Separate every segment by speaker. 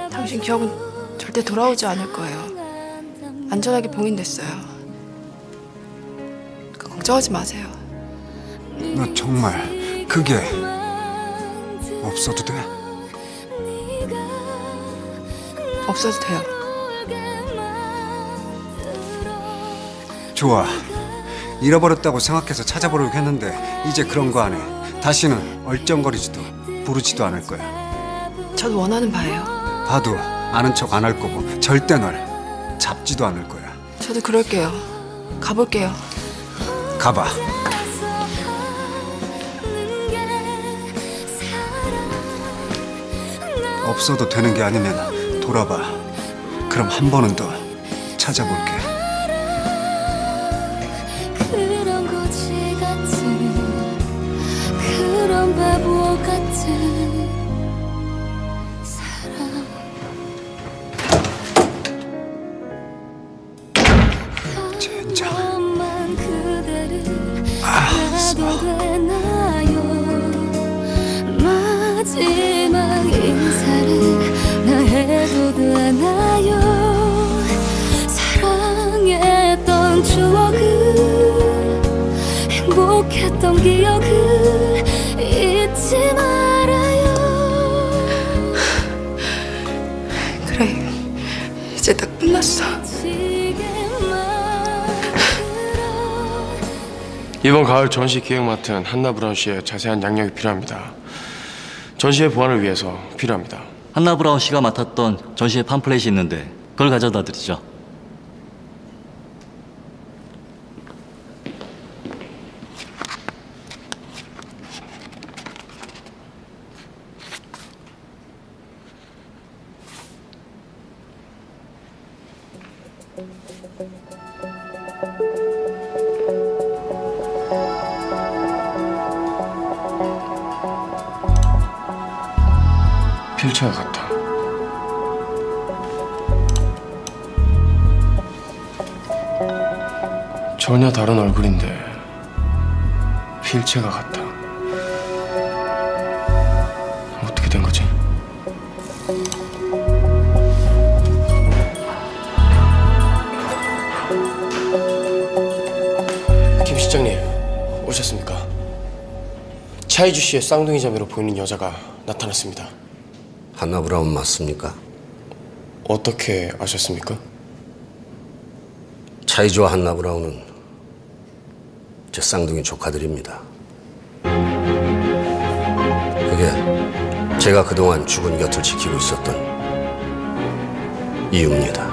Speaker 1: 당신 기억은 절대 돌아오지 않을 거예요. 안전하게 봉인됐어요. 걱정하지 마세요.
Speaker 2: 나 정말 그게 없어도 돼?
Speaker 1: 없어도 돼요.
Speaker 2: 좋아. 잃어버렸다고 생각해서 찾아보려고 했는데 이제 그런 거 안 해. 다시는 얼쩡거리지도 부르지도 않을 거야.
Speaker 1: 저도 원하는 바예요.
Speaker 2: 봐도 아는 척 안 할 거고 절대 널 잡지도 않을 거야.
Speaker 1: 저도 그럴게요. 가볼게요.
Speaker 2: 가봐. 없어도 되는 게 아니면 돌아봐. 그럼 한 번은 더 찾아볼게.
Speaker 3: 그런 거지 같은 그런 바보 같은 사랑.
Speaker 2: 젠장.
Speaker 3: 나도 되나요? 마지막 인사를 나 해도 되나요? 사랑했던 추억을 행복했던 기억을 잊지 말아요.
Speaker 1: 그래, 이제 다 끝났어.
Speaker 4: 이번 가을 전시 기획 맡은 한나 브라운 씨의 자세한 양력이 필요합니다. 전시의 보완을 위해서 필요합니다.
Speaker 5: 한나 브라운 씨가 맡았던 전시의 팜플렛이 있는데 그걸 가져다 드리죠.
Speaker 4: 필체가 같아. 전혀 다른 얼굴인데 필체가 같아. 어떻게 된 거지? 김 실장님, 오셨습니까? 차이주 씨의 쌍둥이 자매로 보이는 여자가 나타났습니다.
Speaker 6: 한나 브라운 맞습니까?
Speaker 4: 어떻게 아셨습니까?
Speaker 6: 차이주와 한나 브라운은 제 쌍둥이 조카들입니다. 그게 제가 그동안 죽은 곁을 지키고 있었던 이유입니다.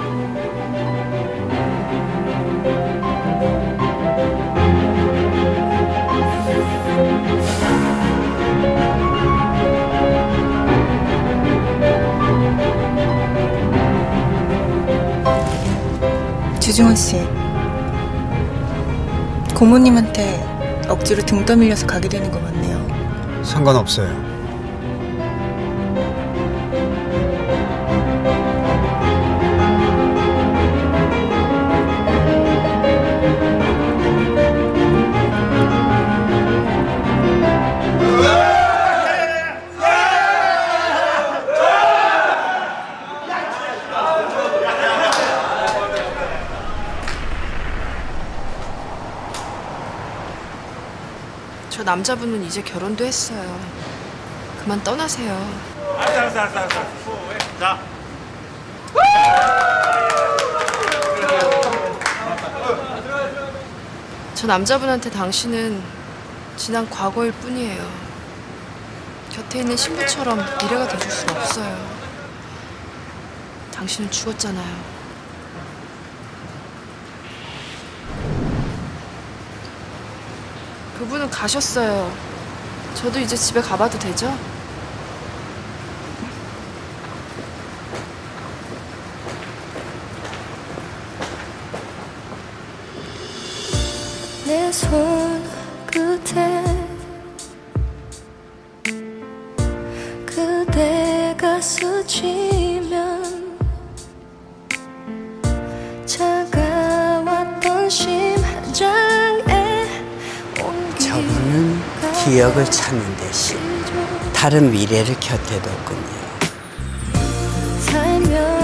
Speaker 7: 주중원 씨, 고모님한테 억지로 등 떠밀려서 가게 되는 거 맞네요.
Speaker 2: 상관없어요.
Speaker 1: 저 남자분은 이제 결혼도 했어요. 그만 떠나세요.
Speaker 8: 알았어. 자.
Speaker 1: 저 남자분한테 당신은 지난 과거일 뿐이에요. 곁에 있는 신부처럼 미래가 돼줄 순 없어요. 당신은 죽었잖아요. 그분은 가셨어요. 저도 이제 집에 가봐도 되죠?
Speaker 3: 내 손 끝에 그대가 스치면 차가웠던 심장에
Speaker 9: 저분은 기억을 찾는 대신 다른 미래를 곁에 뒀군요.
Speaker 3: 살면